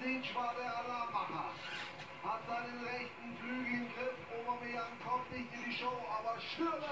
Perisic war der Alarmmacher. Hat seinen rechten Flügel im Griff. Aubameyang kommt nicht in die Show, aber Stürmer